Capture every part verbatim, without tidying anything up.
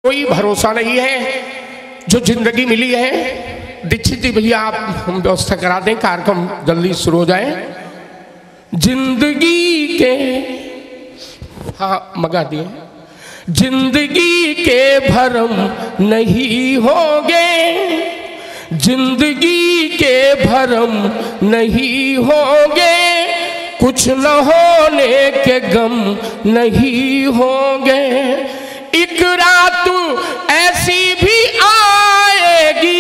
कोई भरोसा नहीं है। जो जिंदगी मिली है, दीक्षित जी भैया आप हम व्यवस्था करा दें, कार्यक्रम जल्दी शुरू हो जाए। जिंदगी के, हाँ मगा दिए, जिंदगी के भरम नहीं होंगे, जिंदगी के भरम नहीं होंगे, कुछ न होने के गम नहीं होंगे। एक रात ऐसी भी आएगी,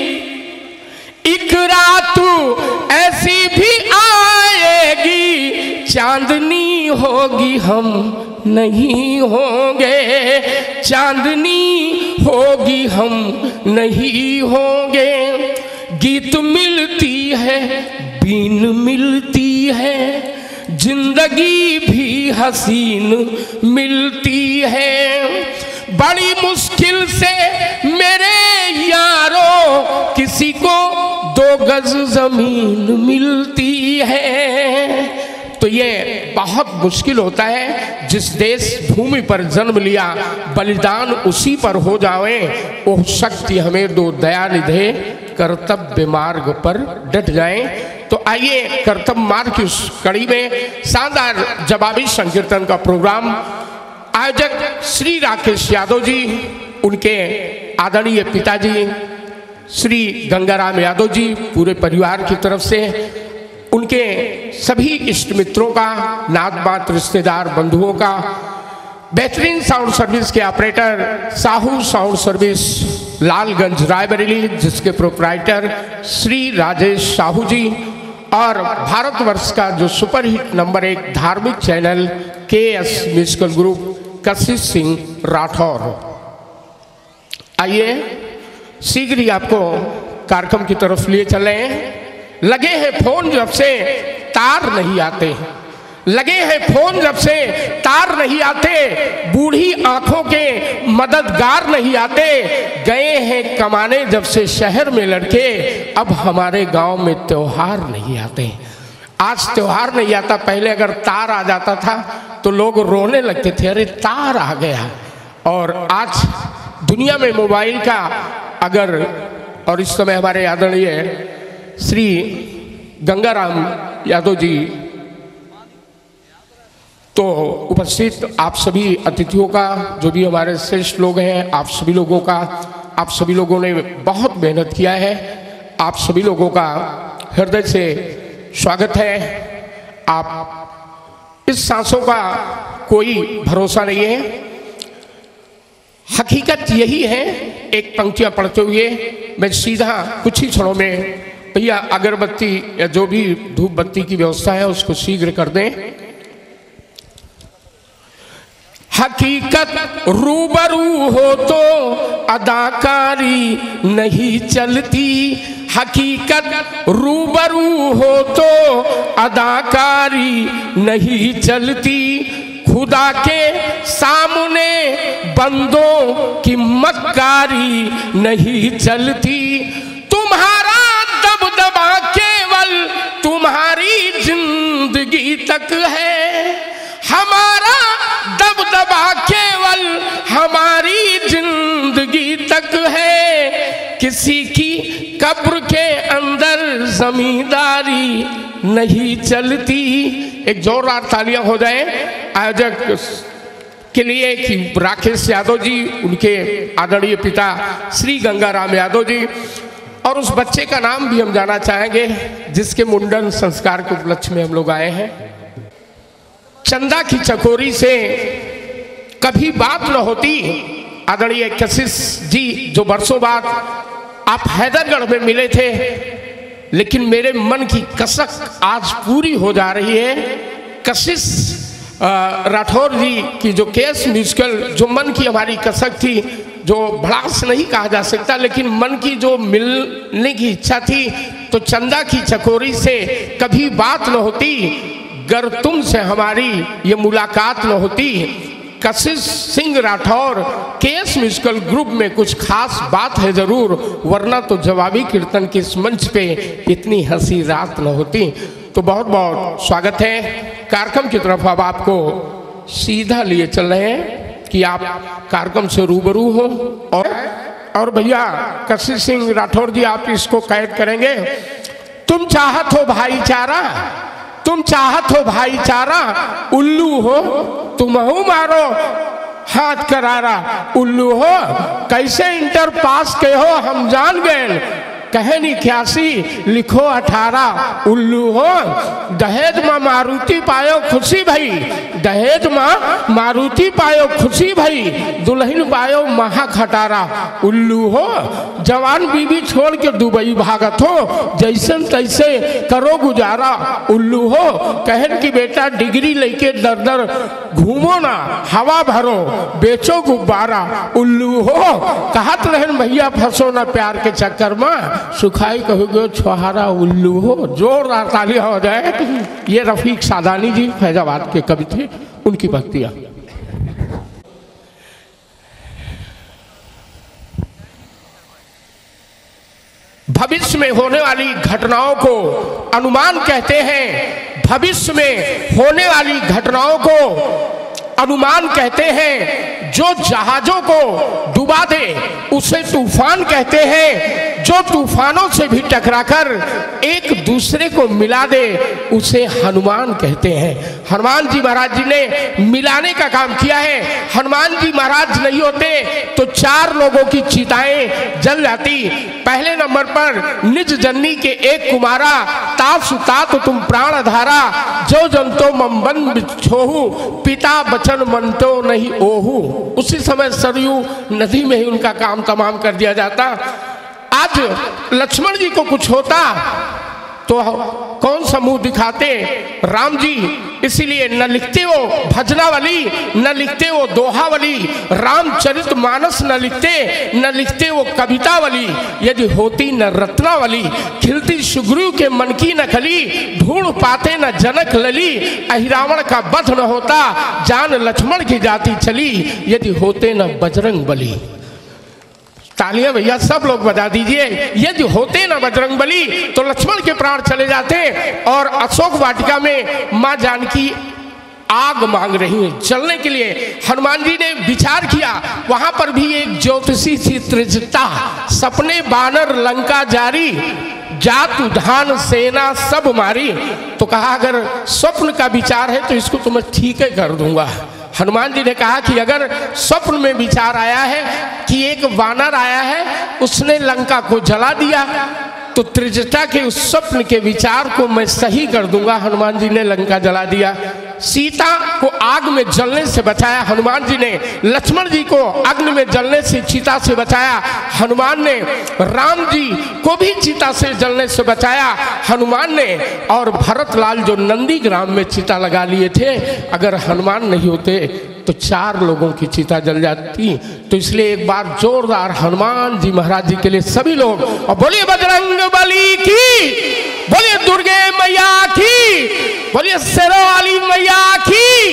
एक रात ऐसी भी आएगी, चांदनी होगी हम नहीं होंगे, चांदनी होगी हम नहीं होंगे। गीत मिलती है बीन मिलती है, जिंदगी भी हसीन मिलती है। बड़ी मुश्किल से मेरे यारों किसी को दो गज जमीन मिलती है। तो ये बहुत मुश्किल होता है, जिस देश भूमि पर जन्म लिया बलिदान उसी पर हो जावे, वो शक्ति हमें दो दया निधे, कर्तव्य मार्ग पर डट जाएं। तो आइए कर्तव्य मार्ग की उस कड़ी में शानदार जवाबी संकीर्तन का प्रोग्राम आयोजक श्री राकेश यादव जी, उनके आदरणीय पिताजी श्री गंगाराम यादव जी, पूरे परिवार की तरफ से, उनके सभी इष्ट मित्रों का, नात बात रिश्तेदार बंधुओं का, बेहतरीन साउंड सर्विस के operator Sahu sound service Lalganj Raebareli, जिसके प्रोप्राइटर श्री राजेश साहू जी, और भारतवर्ष का जो सुपरहिट नंबर एक धार्मिक चैनल के एस म्यूजिकल ग्रुप कशिश सिंह राठौर। आइए शीघ्र ही आपको कार्यक्रम की तरफ लिए चले। लगे हैं फोन जब से तार नहीं आते, लगे हैं फोन जब से तार नहीं आते, बूढ़ी आंखों के मददगार नहीं आते, गए हैं कमाने जब से शहर में लड़के, अब हमारे गांव में त्योहार नहीं आते। आज त्योहार नहीं आता, पहले अगर तार आ जाता था तो लोग रोने लगते थे, अरे तार आ गया। और आज दुनिया में मोबाइल का अगर, और इस समय हमारे आदरणीय श्री गंगाराम यादव जी, तो उपस्थित आप सभी अतिथियों का, जो भी हमारे श्रेष्ठ लोग हैं, आप सभी लोगों का, आप सभी लोगों ने बहुत मेहनत किया है, आप सभी लोगों का हृदय से स्वागत है। आप इस सांसों का कोई भरोसा नहीं है, हकीकत यही है। एक पंक्तियां पढ़ते हुए मैं सीधा कुछ ही क्षणों में, भैया अगरबत्ती या जो भी धूप बत्ती की व्यवस्था है उसको शीघ्र कर दें। हकीकत रूबरू हो तो अदाकारी नहीं चलती, हकीकत रूबरू हो तो अदाकारी नहीं चलती, खुदा के सामने बंदों की मक्कारी नहीं चलती। तुम्हारा दबदबा केवल तुम्हारी जिंदगी तक है, हमारा दबदबा केवल हमारी जिंदगी तक है, किसी की कब्र के अंदर जमींदारी नहीं चलती। एक जोरदार तालियां हो जाए आयोजक के लिए कि राकेश यादव जी, उनके आदरणीय पिता श्री गंगाराम यादव जी, और उस बच्चे का नाम भी हम जानना चाहेंगे जिसके मुंडन संस्कार के उपलक्ष्य में हम लोग आए हैं। चंदा की चकोरी से कभी बात न होती, आदरणीय कशिश जी, जो बरसों बाद आप हैदरगढ़ में मिले थे, लेकिन मेरे मन की कसक आज पूरी हो जा रही है। कशिश राठौर जी की जो केस म्यूजिकल, जो मन की हमारी कसक थी, जो भड़ास नहीं कहा जा सकता, लेकिन मन की जो मिलने की इच्छा थी, तो चंदा की चकोरी से कभी बात न होती, गर तुमसे हमारी ये मुलाकात न होती। Kashish Singh Rathore KS musical group में कुछ खास बात है जरूर, वरना तो जवाबी कीर्तन के इस मंच पे इतनी हंसी रात न होती। तो बहुत बहुत स्वागत है। कार्यक्रम की तरफ अब आपको सीधा लिए चल रहे हैं। कि आप कार्यक्रम से रूबरू हो। और और भैया कशिश सिंह राठौर जी, आप इसको कैद करेंगे। तुम चाहत हो भाईचारा, तुम चाहत हो भाईचारा, उल्लू हो तुम हो मारो हाथ करारा। उल्लू हो कैसे इंटर पास के हो हम जान गए, कहे नहीं इक्यासी लिखो अठारह। उल्लू हो दहेज माँ मारुति पायो खुशी भई, दहेज माँ मारुति पायो खुशी भई, दुल्हन पायो महा खटारा। उल्लू हो जवान बीबी छोड़ के दुबई भागत हो, जैसन तैसे करो गुजारा। उल्लू हो कहन की बेटा डिग्री लेके दर दर घूमो ना, हवा भरो बेचो गुब्बारा। उल्लू हो कहत रहन भैया फंसो ना प्यार के चक्कर में, सुखाई कहोगे छुहारा। उल्लू हो जोरदार तालियां हो जाए। ये रफीक सादानी जी फैजाबाद के कवि थे, उनकी भक्तियां। भविष्य में होने वाली घटनाओं को अनुमान कहते हैं। भविष्य में होने वाली घटनाओं को अनुमान कहते हैं। जो जहाजों को डुबा दे उसे तूफान कहते हैं। जो तूफानों से भी टकराकर एक दूसरे को मिला दे उसे हनुमान कहते हैं। हनुमान जी महाराज जी ने मिलाने का काम किया है। हनुमान जी महाराज नहीं होते तो चार लोगों की चिताएं जल जाती। पहले नंबर पर निज जननी के एक कुमारा, तात सुतात तुम प्राण धारा, जो जनतो मम्बन बिछोहू, पिता बचन मनतो नहीं ओहू। उसी समय सरयू नदी में ही उनका काम तमाम कर दिया जाता। आज लक्ष्मण जी को कुछ होता तो कौन सा मुंह दिखाते राम जी, इसीलिए न लिखते वो भजनावली, न लिखते वो दोहावली, रामचरित मानस न लिखते, न लिखते वो कवितावली। यदि होती न रत्नावली, खिलती सुग्रीव के मन की न खली, ढूंढ पाते न जनक लली, अहिरावण का वध न होता, जान लक्ष्मण की जाति चली, यदि होते न बजरंग बली। तालियां भैया सब लोग बजा दीजिए। यदि होते ना बजरंग बली तो लक्ष्मण के प्राण चले जाते। और अशोक वाटिका में मां जानकी आग मांग रही है जलने के लिए। हनुमान जी ने विचार किया, वहां पर भी एक ज्योतिषी सी त्रिजटा, सपने बानर लंका जारी, जात उधान सेना सब मारी। तो कहा अगर स्वप्न का विचार है तो इसको तो मैं ठीक है कर दूंगा। हनुमान जी ने कहा कि अगर स्वप्न में विचार आया है कि एक वानर आया है उसने लंका को जला दिया, तो त्रिजटा के उस स्वप्न के विचार को मैं सही कर दूंगा। हनुमान जी ने लंका जला दिया। सीता को आग में जलने से बचाया हनुमान जी ने। लक्ष्मण जी को अग्नि में जलने से चिता से बचाया हनुमान ने। राम जी को भी चिता से जलने से बचाया हनुमान ने। और भरत लाल जो नंदी ग्राम में चिता लगा लिए थे, अगर हनुमान नहीं होते तो चार लोगों की चिता जल जाती। तो इसलिए एक बार जोरदार हनुमान जी महाराज जी के लिए सभी लोग, और बोलिए बजरंग बली की, बोलिए दुर्गे मैया की, बोलिए शेरों वाली मैया की।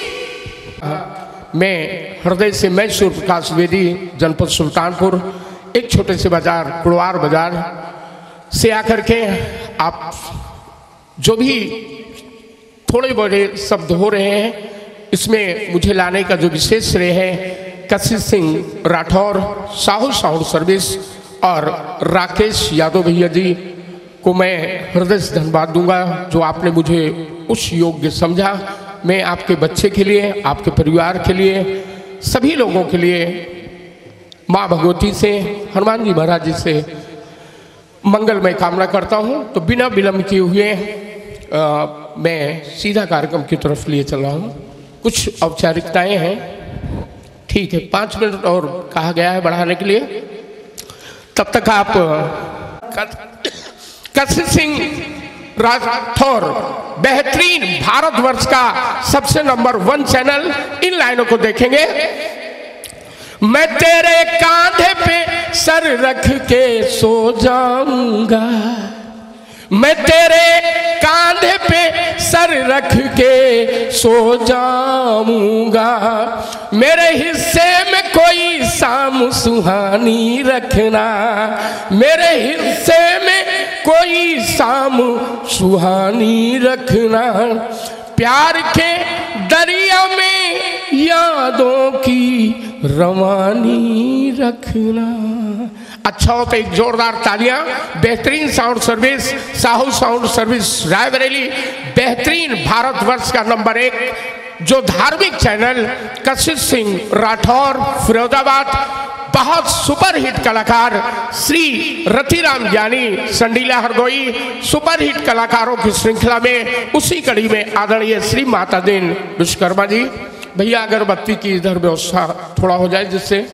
मैं हृदय से मैं सूर्य प्रकाश द्विवेदी, जनपद सुल्तानपुर, एक छोटे से बाजार कुड़वार बाजार से आकर के आप जो भी थोड़े बड़े शब्द हो रहे हैं, इसमें मुझे लाने का जो विशेष श्रेय है कशिश सिंह राठौर, साहू साउंड सर्विस और राकेश यादव भैया जी को मैं हृदय से धन्यवाद दूंगा जो आपने मुझे उस योग्य समझा। मैं आपके बच्चे के लिए, आपके परिवार के लिए, सभी लोगों के लिए माँ भगवती से, हनुमान जी महाराज जी से मंगलमय कामना करता हूँ। तो बिना विलम्ब किए हुए आ, मैं सीधा कार्यक्रम की तरफ लिए चल रहा हूँ। कुछ औपचारिकताएं हैं, ठीक है, पाँच मिनट और कहा गया है बढ़ाने के लिए। तब तक आप कशिश सिंह राठौर बेहतरीन भारतवर्ष का सबसे नंबर वन चैनल, इन लाइनों को देखेंगे। मैं तेरे कांधे पे सर रख के सो जाऊंगा, मैं तेरे कांधे पे सर रख के सो जाऊंगा, मेरे हिस्से में कोई शाम सुहानी रखना, मेरे हिस्से में कोई शाम सुहानी रखना, प्यार के दरिया में यादों की रवानी रखना। अच्छा हो तो एक जोरदार तालियां। बेहतरीन sound service Sahu sound service Raebareli, बेहतरीन भारतवर्ष का नंबर एक जो धार्मिक चैनल कशिश सिंह राठौर फिरोजाबाद, बहुत सुपरहिट कलाकार श्री रतिराम ज्ञानी संडीला हरदोई, सुपरहिट कलाकारों की श्रृंखला में उसी कड़ी में आदरणीय श्री माता दीन विश्वकर्मा जी। भैया अगरबत्ती की इधर व्यवस्था थोड़ा हो जाए जिससे